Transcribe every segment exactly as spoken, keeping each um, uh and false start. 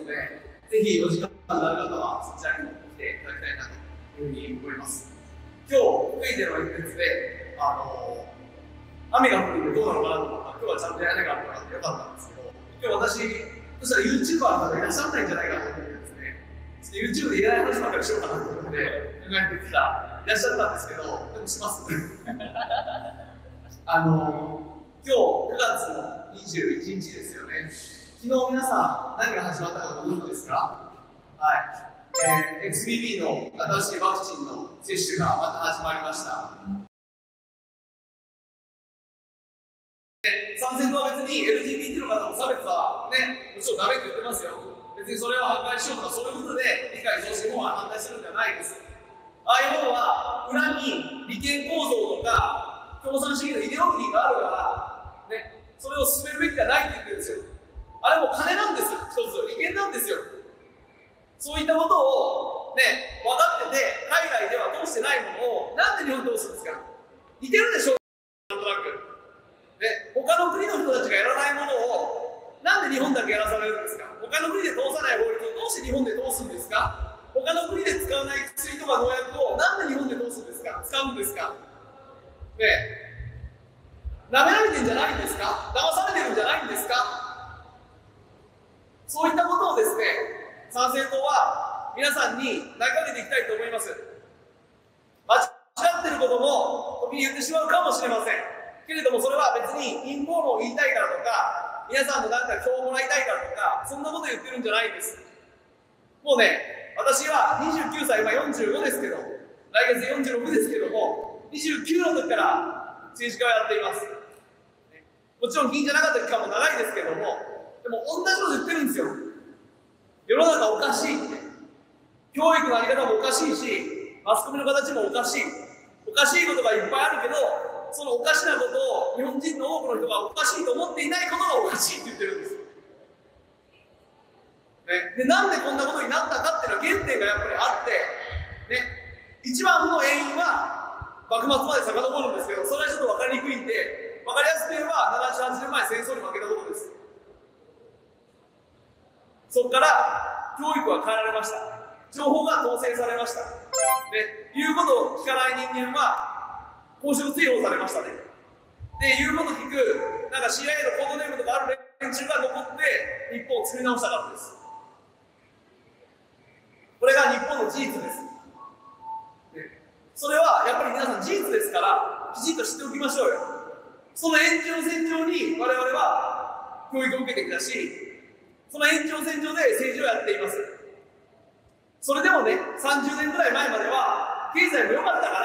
ので、ぜひお時間のある方はそちらにも来ていただきたいなというふうに思います。今日、福井での演説で、あの雨が降ってどうなのかなと思ったら、今日はちゃんと屋根があるからってよかったんですけど、今日私、そしたら ユーチューバーの方いらっしゃらないんじゃないかなと思ってですね、ちょっと ユーチューブ で言えない話ばっかりしようかなと思って考えてきた、いらっしゃったんですけど、でもします。あの今日くがつのにじゅういちにちですよね。昨日皆さん何が始まったかご存知ですか？はい、えー、エックスビービー の新しいワクチンの接種がまた始まりました。参戦とは別に エルジービーティー の方の差別はね、もちろんダメって言ってますよ。別にそれを破壊しようとかそういうことで理解増進法案反対するんではないです。ああいうものは裏に利権構造とか共産主義のイデオロギーがあるから、ね、それを進めるべきではないって言ってるんですよ。あれも金なんですよ、一つ、利権なんですよ。そういったことを、ね、分かってて、海外では通してないものを、なんで日本通すんですか？似てるでしょ、なんとなく。ね、他の国の人たちがやらないものを、なんで日本だけやらされるんですか？他の国で通さない法律をどうして日本で通すんですか？他の国で使わない薬とか農薬をなんで日本で通すんですか？使うんですか？ね、舐められてるんじゃないんですか？騙されてるんじゃないんですか？そういったことをですね、参政党は皆さんに投げかけていきたいと思います。間違ってることも時に言ってしまうかもしれませんけれども、それは別に陰謀論を言いたいからとか、皆さんの何か票をもらいたいからとか、そんなこと言ってるんじゃないんです。もうね、私はにじゅうきゅうさい、今よんじゅうごですけど、来月よんじゅうろくですけども、にじゅうきゅうの時から政治家をやっています。もちろん議員じゃなかった期間も長いですけども、でも同じこと言ってるんですよ。世の中おかしいって。教育のあり方もおかしいし、マスコミの形もおかしい。おかしいことがいっぱいあるけど、そのおかしなことを日本人の多くの人がおかしいと思っていないことがおかしいって言ってるんです。ね、でなんでこんなことになったかっていうのは原点がやっぱりあって、ね、一番の原因は幕末まで遡るんですけど、それはちょっと分かりにくいんで、分かりやすく言えばななじゅうはちねんまえ戦争に負けたことです。そこから教育は変えられました。情報が統制されました。で、言うことを聞かない人間は公職追放されましたね。で、言うこと聞く、なんか シーアイエー のコードネームとかある連中が残って日本を作り直したからです。これが日本の事実です。で、それはやっぱり皆さん事実ですから、きちんと知っておきましょうよ。その延長線上に我々は教育を受けてきたし、その延長線上で政治をやっています。それでもね、さんじゅうねんぐらい前までは経済も良かったから、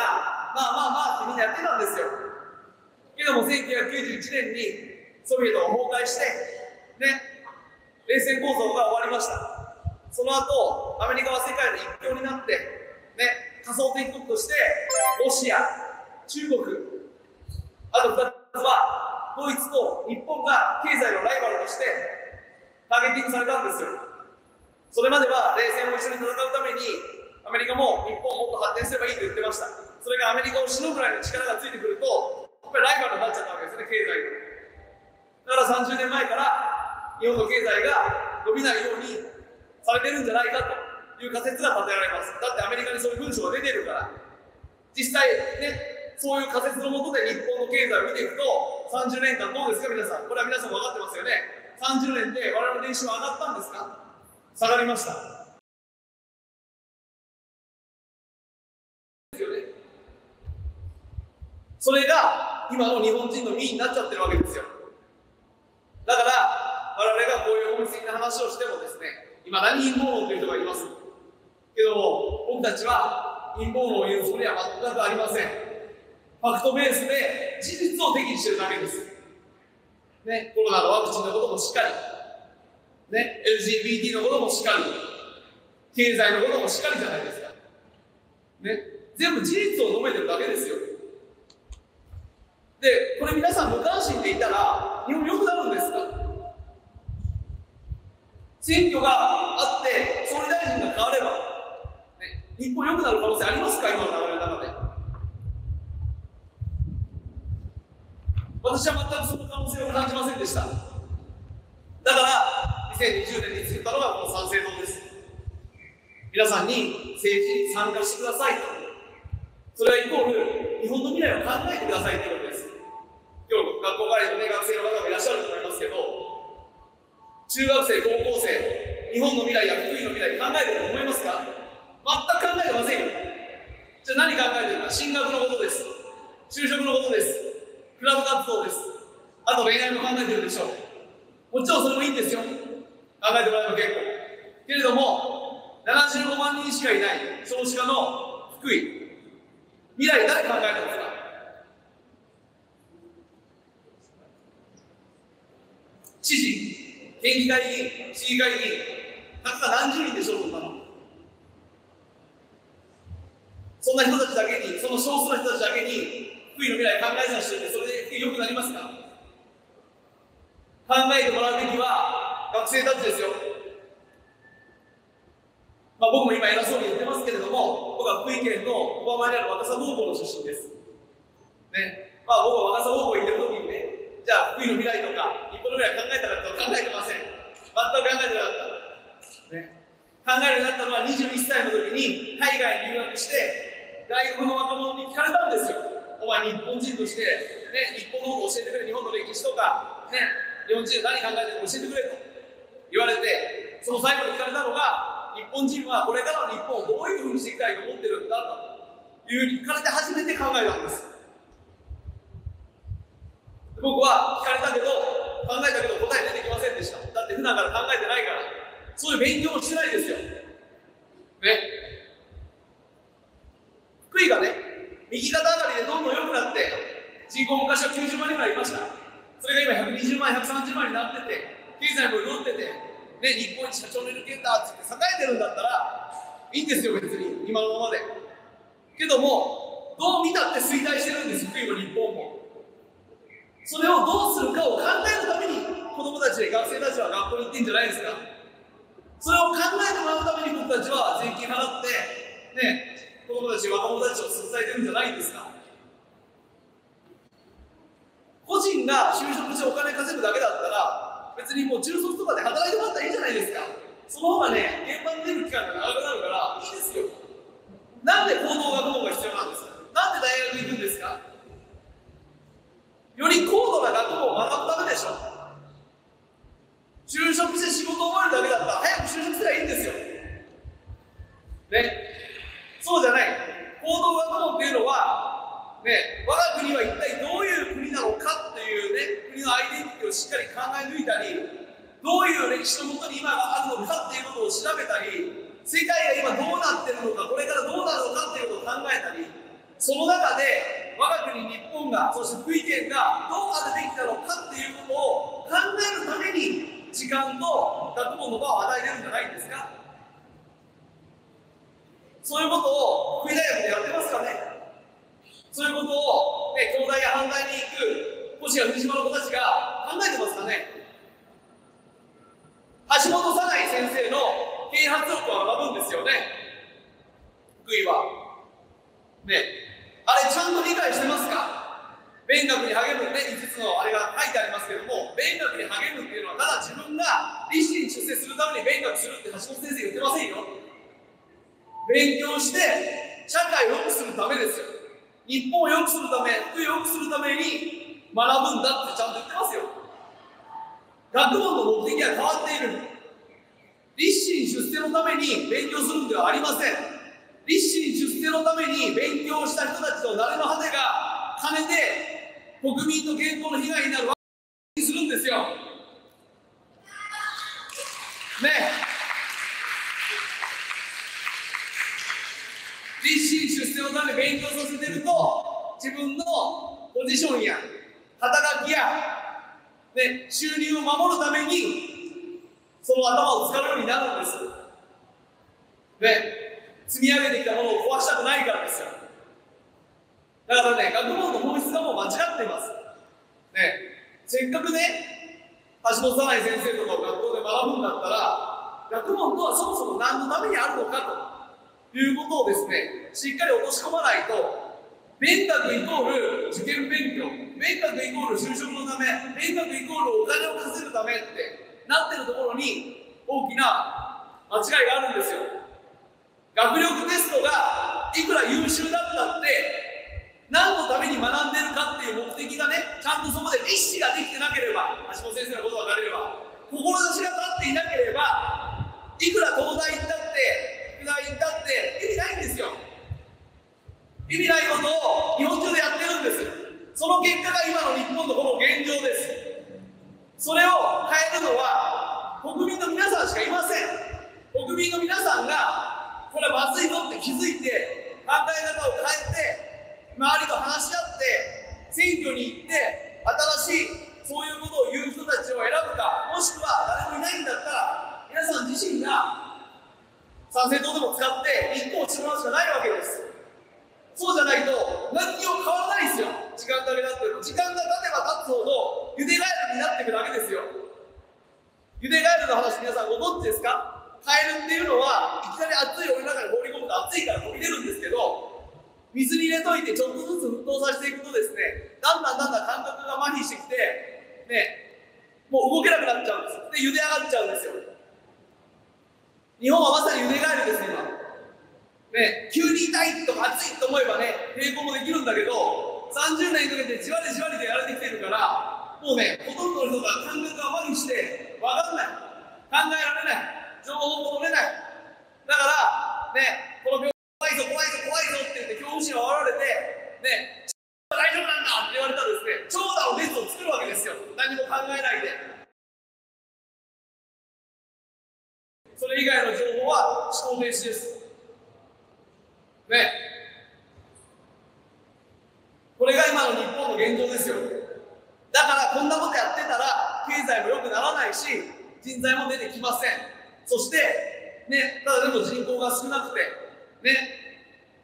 まあまあまあってみんなやってたんですよ。けどもせんきゅうひゃくきゅうじゅういちねんにソビエトが崩壊して、ね、冷戦構造が終わりました。その後、アメリカは世界の一強になって、ね、仮想敵国としてロシア、中国、あとふたつはドイツと日本が経済のライバルとしてターゲティングされたんですよ。それまでは冷戦を一緒に戦うためにアメリカも日本をもっと発展すればいいと言ってました。それがアメリカをしのぐぐらいの力がついてくると、やっぱりライバルになっちゃったわけですね、経済が。だからさんじゅうねんまえから日本の経済が伸びないようにされてるんじゃないかという仮説が立てられます。だってアメリカにそういう文章が出てるから。実際ね、そういう仮説のもとで日本の経済を見ていくと、さんじゅうねんかんどうですか皆さん。これは皆さん分かってますよね。さんじゅうねんで我々の年収は上がったんですか？下がりました。ですよね。それが今の日本人の民になっちゃってるわけですよ。だから我々がこういう本質的な話をしてもですね、今何陰謀論という人がいますけども、僕たちは陰謀論を言うつもりは全くありません。ファクトベースで事実を適宜してるだけです。ね、コロナのワクチンのこともしっかり、ね、エルジービーティー のこともしっかり、経済のこともしっかりじゃないですか。ね、全部事実を述べてるだけですよ。で、これ皆さん無関心でいたら、日本良くなるんですか？選挙があって、総理大臣が変われば、ね、日本良くなる可能性ありますか？今の流れの中で。私は全くその可能性を感じませんでした。だから、にせんにじゅうねんに作ったのがこの参政皆さんに政治に参加してくださいと。それはイコール、日本の未来を考えてくださいということです。今日、学校帰りの、ね、学生の方もいらっしゃると思いますけど、中学生、高校生、日本の未来や福井の未来考えてると思いますか？全く考えてませんよ。じゃあ何考えてるか？進学のことです。就職のことです。クラブ活動です。あと恋愛も考えてるでしょう。もちろんそれもいいんですよ。考えてもらえば結構。けれども、ななじゅうごまんにんしかいない少子化の福井。未来誰考えてますか？知事、県議会議員、市議会議員、たった何十人でしょう、そんなの。そんな人たちだけに、その少数の人たちだけに、福井の未来考えさせておいて、それで福井良くなりますか？考えてもらうべきは学生たちですよ。まあ、僕も今偉そうに言ってますけれども、僕は福井県の小浜にある若狭高校の出身です。ね。まあ、僕は若狭高校行ってる時にね、じゃあ福井の未来とか、日本の未来考えたかと考えてません。全く考えてなかった。ね。考えるようになったのはにじゅういっさいの時に海外に留学して、外国の若者に聞かれたんですよ。お前日本人として、ね、日本のことを教えてくれ、日本の歴史とか、ね、日本人は何考えてるか教えてくれと言われて、その最後に聞かれたのが、日本人はこれからの日本をどういうふうにしていきたいと思ってるんだというふうに聞かれて初めて考えたんです。僕は聞かれたけど、考えたけど答え出てきませんでした。だって普段から考えてないから、そういう勉強もしてないですよ。ね。福井がね、右肩上がりでどんどん良くなって、人口昔はきゅうじゅうまん人ぐらいいました。それが今ひゃくにじゅうまん、ひゃくさんじゅうまんになってて、経済も潤ってて、ね、日本一社長のいる県だって言って栄えてるんだったら、いいんですよ、別に、今のままで。けども、どう見たって衰退してるんです、福井も日本も。それをどうするかを考えるために、子供たち、学生たちは学校に行ってんじゃないですか。それを考えてもらうために僕たちは税金払って、ね、子供たち、若者たちを支えてるんじゃないんですか。個人が就職してお金稼ぐだけだったら、別にもう中卒とかで働いてもらったらいいじゃないですか。その方がね、現場に出る期間が長くなるからいいですよ。なんで高等学問が必要なんですか？なんで大学行くんですか？より高度な学問を学ぶためでしょ。就職して仕事を覚えるだけだったら早く就職すればいいんですよ。ね。そうじゃない。高等学問っていうのは、ね、我が国は一体どういう国なのかっていうね、国のアイデンティティをしっかり考え抜いたり、どういう歴史のもとに今があるのかっていうことを調べたり、世界が今どうなってるのか、これからどうなるのかっていうことを考えたり、その中で我が国日本が、そして福井県がどうあるべきなのかっていうことを考えるために時間と学問の場を与えてるんじゃないんですか。そういうことを福井大学でやってますかね。そういうことを、ね、京大や阪大に行く星や藤島の子たちが考えてますかね。橋本早苗先生の啓発力を学ぶんですよね、福井は。ね、あれちゃんと理解してますか？勉学に励むね、いつつのあれが書いてありますけども、勉学に励むっていうのは、ただ自分が立身出世するために勉学するって橋本先生言ってませんよ。勉強して社会を良くするためですよ。日本を良くするため、福井を良くするために学ぶんだってちゃんと言ってますよ。学問の目的は変わっている。立身出世のために勉強するんではありません。立身出世のために勉強した人たちの慣れの果てが金で国民と健康の被害になるわけにするんですよ。ね。立身出世のために勉強させてると、自分のポジションや働きや、ね、収入を守るためにその頭を使うようになるんです。ね。積み上げてきたものを壊したくないからですよ。だからね、学問の本質がもう間違っています。ね、せっかくね、橋本早苗先生とかを学校で学ぶんだったら、学問とはそもそも何のためにあるのかということをですね、しっかり落とし込まないと、勉学イコール受験勉強、勉学イコール就職のため、勉学イコールお金を稼ぐためってなってるところに大きな間違いがあるんですよ。 学力テストがいくら優秀だったって何のために学んでるかっていう目的がね、ちゃんとそこで意思ができてなければ、橋本先生のことが分かれれば、志が立っていなければ、いくら東大行ったって福大行ったって意味ないんですよ。意味ないことを日本中でやってるんです。その結果が今の日本のこの現状です。それを変えるのは国民の皆さんしかいません。国民の皆さんがこれはまずいぞって気づいて、考え方を変えて、周りと話し合って選挙に行って新しいそういうことを言う人たちを選ぶか、もしくは誰もいないんだったら皆さん自身が参政党でも使って立候補してもらうしかないわけです。そうじゃないと何にも変わらないですよ。時間だけだってると、時間が経てば経つほどゆでガエルになっていくだけですよ。ゆでガエルの話、皆さんご存知ですか？カエルっていうのはいきなり熱いお湯の中に放り込むと熱いから飛び出るんですけど、水に入れといてちょっとずつ沸騰させていくとですね、だんだんだんだん感覚が麻痺してきて、ね、もう動けなくなっちゃうんです。で、茹で上がっちゃうんですよ。日本はまさに茹でガエルです今。ね、急に痛いとか熱いと思えばね、抵抗もできるんだけど、さんじゅうねんかけてじわりじわりでやられてきてるから、もうね、ほとんどの人が感覚が麻痺して、わかんない、考えられない、情報も取れない。だから、ね、この病気怖いぞ、怖いぞ、怖いぞって言って恐怖心を煽られて、ね、大丈夫なんだって言われたらですね、長蛇の列を作るわけですよ。何も考えないで。それ以外の情報は思考停止です。ね。これが今の日本の現状ですよ。だからこんなことやってたら経済も良くならないし、人材も出てきません。そしてね、ただでも人口が少なくてね、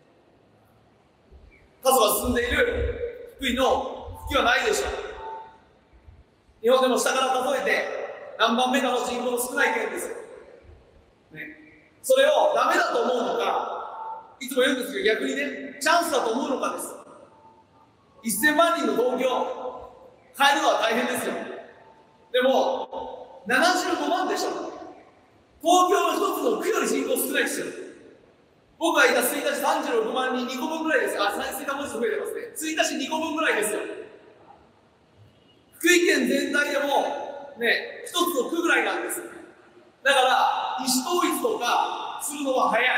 過疎が進んでいる福井の復帰はないでしょう。日本でも下から数えて何番目かの人口の少ない県ですよ、ね、それをダメだと思うのか、いつも言うんですけど、逆にね、チャンスだと思うのかです。せんまんにんの東京変えるのは大変ですよ。でもななじゅうごまんでしょ。東京の一つの区より人口少ないですよ。僕がいた吹田市さんじゅうろくまんにん、にこぶんぐらいです。あ、吹田文字増えてますね。吹田市にこぶんぐらいですよ。福井県全体でもね、一つの区ぐらいなんです。だから意思統一とかするのは早い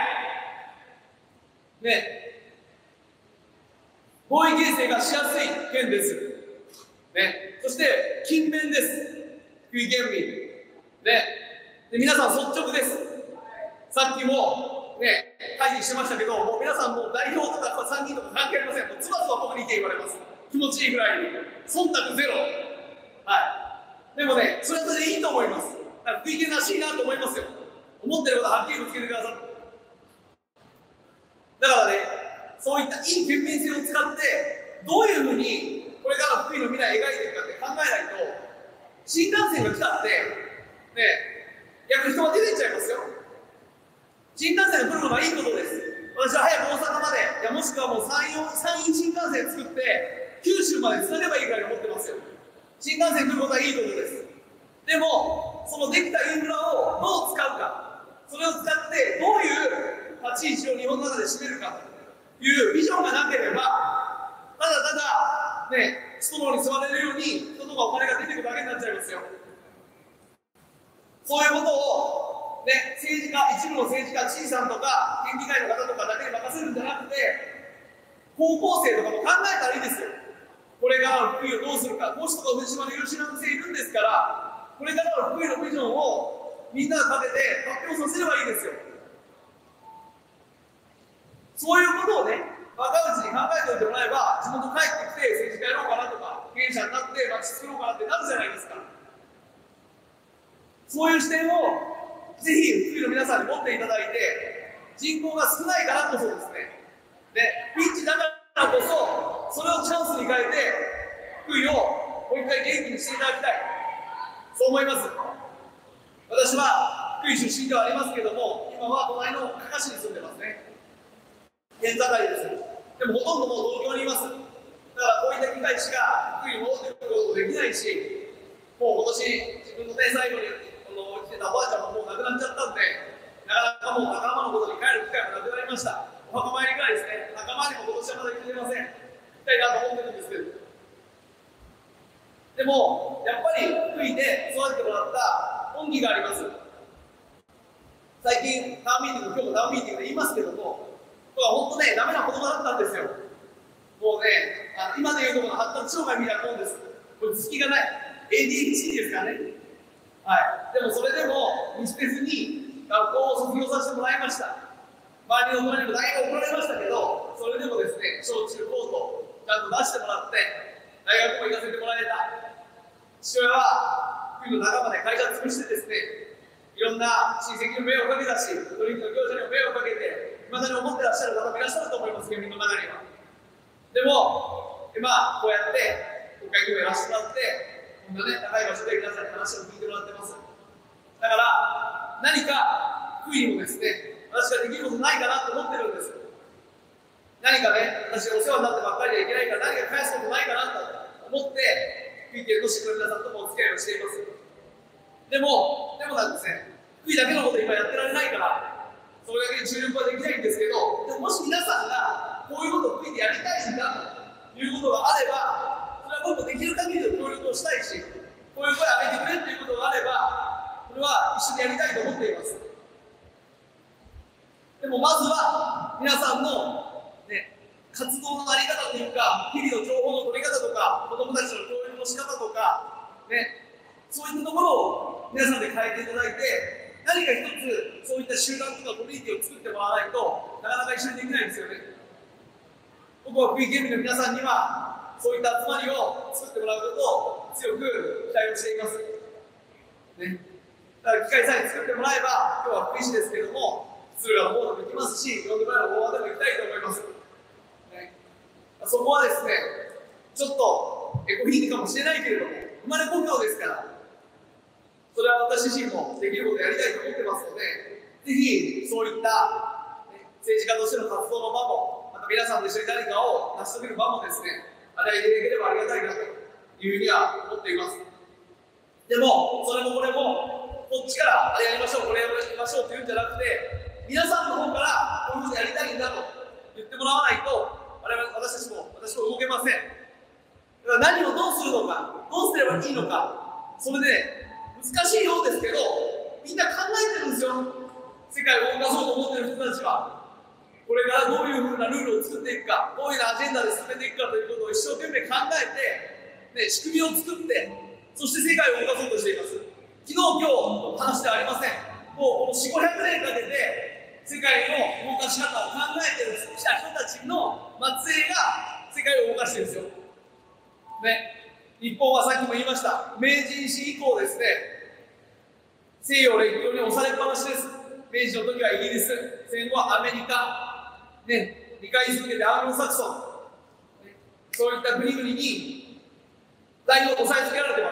ね。合意形成がしやすい県です、ね、そして勤勉です、福井県民、ね、で皆さん率直です。さっきも、ね、会議してましたけど、もう皆さんもう代表とか参議院とか関係ありません。もうつばつば僕に意見言われます。気持ちいいぐらいに忖度ゼロ。はい。でもね、それはそれでいいと思います。だから福井県らしいなと思いますよ。思ってることははっきりぶつけてください。だからね、そういったいい県民性を使ってどういうふうにこれから福井の未来を描いていくかって考えないと、新幹線が来たってね、逆に人が出てっちゃいますよ。新幹線が来るのがいいことです。私は早く大阪まで、いやもしくはもう山陽山陰新幹線作って九州までつなげばいいぐらいに思ってますよ。新幹線来ることはいいことです。でもそのできたインフラをどう使うか、それを使ってどういう立ち位置を日本の中で占めるかというビジョンがなければ、ただただね、ストローに座れるように人とかお金が出てくるだけになっちゃいますよ。そういうことを、ね、政治家、一部の政治家、知事さんとか県議会の方とかだけに任せるんじゃなくて、高校生とかも考えたらいいですよ。これからの福井をどうするか、講師とか藤島の有志なんているんですから、これからの福井のビジョンをみんなが立てて発表させればいいですよ。そういうことをね、若いうちに考えておいてもらえば、地元帰ってきて政治家やろうかなとか、経営者になって町作ろうかなってなるじゃないですか。そういう視点をぜひ福井の皆さんに持っていただいて、人口が少ないからこそですね、でピンチだからこそそれをチャンスに変えて福井をもう一回元気にしていただきたい、そう思います。私は福井出身ではありますけども、今は隣の加賀市に住んでますね。県境です。でもほとんどもう東京にいます。だからこういった機会しか福井に戻ってくることできないし、もう今年自分のね、最後にこの生きてたおばあちゃんももう亡くなっちゃったんで、なかなかもう仲間のことに帰る機会もなく最近、タウンミーティング、今日もタウンミーティングで言いますけども、これは本当ね、ダメな子供だったんですよ。もうね、あの今でいうところの発達障害みたいなもんです。これ、頭突きがない。エーディーエイチディー ですからね。はい。でもそれでも、見捨てずに、学校を卒業させてもらいました。周りの大人にも大学怒られましたけど、それでもですね、小中高とちゃんと出してもらって、大学も行かせてもらえた。父親は、冬の仲間で会社を潰してですね、いろんな親戚に迷惑をかけたし、取引の業者にも迷惑をかけて、いまだに思ってらっしゃる方もいらっしゃると思います、県民の中には。でも、今、こうやって国会議員をやらせてもらって、こんなね、高い場所で皆さんに話を聞いてもらってます。だから、何か悔いにもですね、私ができることないかなと思ってるんです。何かね、私がお世話になってばっかりでいけないから、何か返すことないかなと思って、悔いているとしてくれる皆さんともお付き合いをしています。でも、でもなんですね、悔いだけのこと今やってられないから、それだけに注力はできないんですけど、でももし皆さんがこういうことを悔いてやりたいんだということがあれば、それは僕もできる限りの協力をしたいし、こういう声を上げてくれということがあれば、これは一緒にやりたいと思っています。でもまずは皆さんの、ね、活動のあり方というか、日々の情報の取り方とか、子どもたちの教育の仕方とか、ね、そういったところを皆さんで変えていただいて、何か一つそういった集団とかコミュニティを作ってもらわないとなかなか一緒にできないんですよね。僕は福井県民の皆さんにはそういった集まりを作ってもらうことを強く期待をしています、ね、だから機会さえ作ってもらえば、今日は福井市ですけども敦賀の方でも行きますし、ロングバイの方でも行きたいと思います、ね、そこはですね、ちょっとエコひいきかもしれないけれども、生まれ故郷ですから、それは私自身もできることをやりたいと思ってますので、ぜひそういった、ね、政治家としての活動の場も、また皆さんと一緒に何かを成し遂げる場もですね、与えていただければありがたいなというふうには思っています。でも、それもこれも、こっちからあれやりましょう、これやりましょうって言うんじゃなくて、皆さんの方からこういうことやりたいんだと言ってもらわないと、我々私たちも私も動けません。だから何をどうするのか、どうすればいいのか、それで、難しいようですけど、みんな考えてるんですよ。世界を動かそうと思っている人たちは。これからどういうふうなルールを作っていくか、どういうアジェンダで進めていくかということを一生懸命考えて、ね、仕組みを作って、そして世界を動かそうとしています。昨日、今日の話ではありません。もうこのよんひゃく、ごひゃくねんかけて、世界の動かし方を考えてきた人たちの末裔が世界を動かしてるんですよ。ね。日本はさっきも言いました、明治維新以降ですね、西洋列強に押されっぱなしです。明治の時はイギリス、戦後はアメリカ、ね、にかい続けてアングロサクソン、ね、そういった国々に代表を押さえつけられています。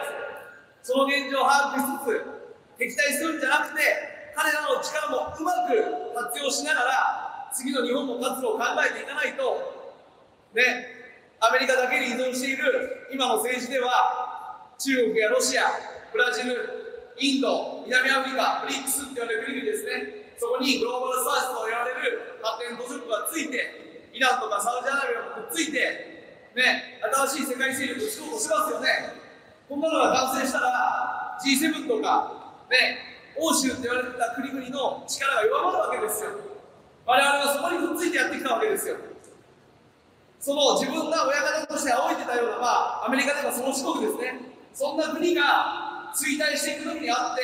その現状を把握しつつ、敵対するんじゃなくて、彼らの力もうまく活用しながら、次の日本の活路を考えていかないと、ね、アメリカだけに依存している今の政治では、中国やロシア、ブラジル、インド、南アフリカ、ブリックスって言われる国々ですね、そこにグローバルサウスと言われる発展途上国がついて、イランとかサウジアラビアもくっついて、ね、新しい世界勢力を作ろうとしますよね。こんなのが完成したら ジーセブン とか、ね、欧州って言われてた国々の力が弱まるわけですよ。我々はそこにくっついてやってきたわけですよ。その自分が親方として仰いでたような、まあ、アメリカではその四国ですね、そんな国が衰退していく時にあって、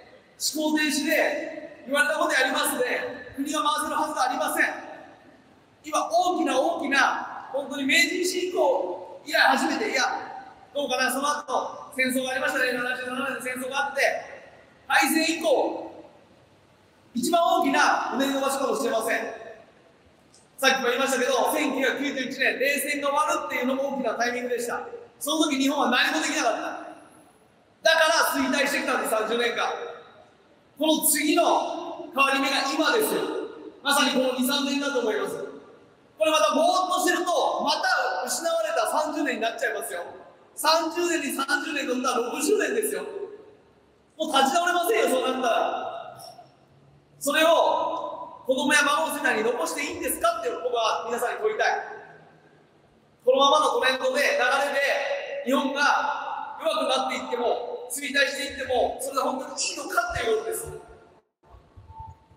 思考停止で言われたことやりますので、国が回せるはずがありません。今、大きな大きな、本当に明治維新以降以来初めて、いや、どうかな、その後戦争がありましたね、ななじゅうななねんで戦争があって、敗戦以降、一番大きなうねりの場所かもしれません。さっきも言いましたけど、せんきゅうひゃくきゅうじゅういちねん、冷戦が終わるっていうのも大きなタイミングでした。その時日本は何もできなかった。だから衰退してきたんです、さんじゅうねんかん。この次の変わり目が今ですよ。まさにこのに、さんねんだと思います。これまたぼーっとしてると、また失われたさんじゅうねんになっちゃいますよ。さんじゅうねんにさんじゅうねんとったらろくじゅうねんですよ。もう立ち直れませんよ、そうなったら。それを子供や孫の世代に残していいんですかって僕は皆さんに問いたい。このままのトレンドで、流れで日本が弱くなっていっても、衰退していっても、それが本当にいいのかっていうことです。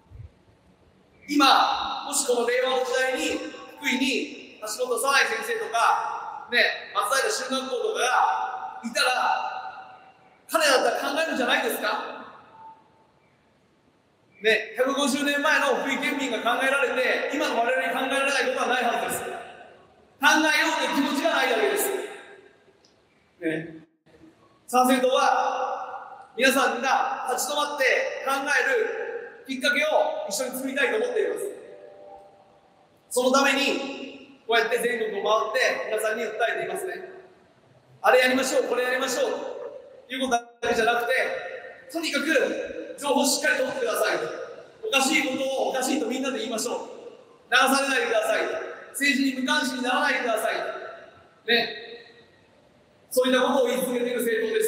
今、もしこの令和の時代に、福井に橋本早苗先生とか、ね、松平中学校とかがいたら、彼だったら考えるんじゃないですか。ね、ひゃくごじゅうねんまえの福井県民が考えられて、今の我々に考えられないことはないはずです。考えようという気持ちがないだけです。ね、参政党は皆さんが立ち止まって考えるきっかけを一緒に作りたいと思っています。そのためにこうやって全国を回って皆さんに訴えていますね。あれやりましょう、これやりましょうということだけじゃなくて、とにかく情報をしっかり取ってください。おかしいことをおかしいとみんなで言いましょう。流されないでください。政治に無関心にならないでください。ね。そういったことを言い続けている政党です。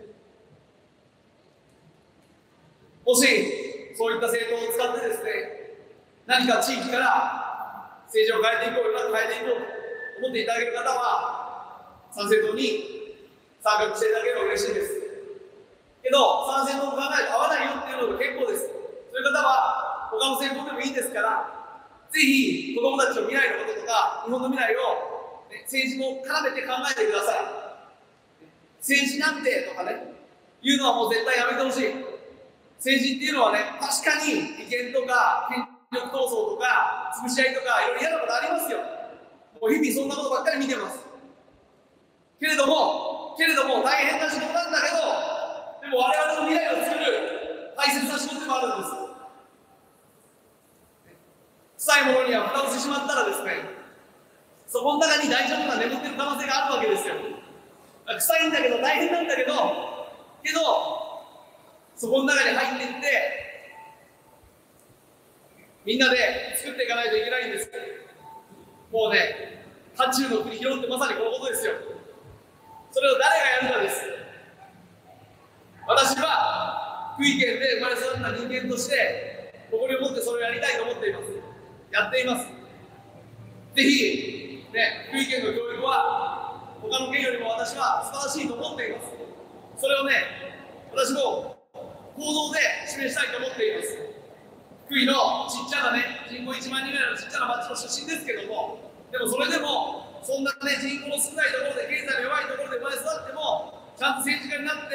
もし、そういった政党を使ってですね、何か地域から政治を変えていこうよ、変えていこうと思っていただける方は、参政党に参画していただければ嬉しいです。けど、参政党の考えと合わないよっていうのが結構です。そういう方は、他の政党でもいいですから、ぜひ子供たちの未来のこととか、日本の未来を、ね、政治も絡めて考えてください。政治なんてとかね、言うのはもう絶対やめてほしい。政治っていうのはね、確かに利権とか権力闘争とか潰し合いとかいろいろ嫌なことありますよ。もう日々そんなことばっかり見てます。けれども、けれども大変な仕事なんだけど、でも我々の未来を作る大切な仕事でもあるんです。臭いものには蓋をしてしまったらですね、そこの中に大丈夫な眠ってる可能性があるわけですよ。臭いんだけど大変なんだけど、けどそこの中に入っていってみんなで作っていかないといけないんです。もうね、渦中の国広ってまさにこのことですよ。それを誰がやるかです。私は福井県で生まれ育った人間として誇りを持ってそれをやりたいと思っています。やっています。ぜひ、ね、福井県の教育は他の県よりも私は素晴らしいと思っています。それをね、私も行動で示したいと思っています。福井のちっちゃなね、人口いちまんにんぐらいのちっちゃな町の出身ですけども、でもそれでも、そんなね、人口の少ないところで、経済の弱いところで生まれ育っても、ちゃんと政治家になって、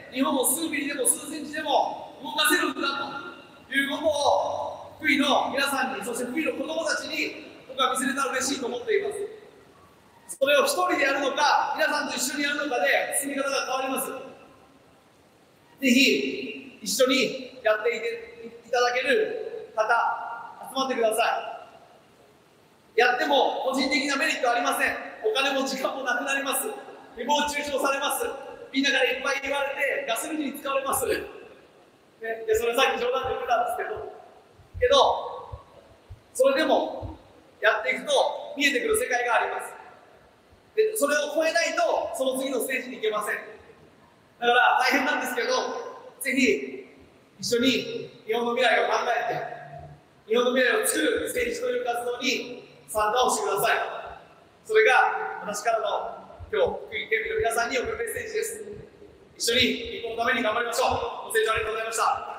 日本を数ミリでも数センチでも動かせるんだということを、福井の皆さんに、そして福井の子どもたちに、僕は見せれたら嬉しいと思っています。それを一人でやるのか、皆さんと一緒にやるのかで進み方が変わります。ぜひ一緒にやっていていただける方、集まってください。やっても個人的なメリットはありません。お金も時間もなくなります。誹謗中傷されます。みんなからいっぱい言われてガス抜きに使われます。ね、でそれさっき冗談で言ってたんですけど、けどそれでもやっていくと見えてくる世界があります。でそれを超えないとその次のステージに行けません。だから大変なんですけど、ぜひ一緒に日本の未来を考えて日本の未来を作る政治という活動に参加をしてください。それが私からの今日福井県民の皆さんに送るメッセージです。一緒に日本のために頑張りましょう。ご清聴ありがとうございました。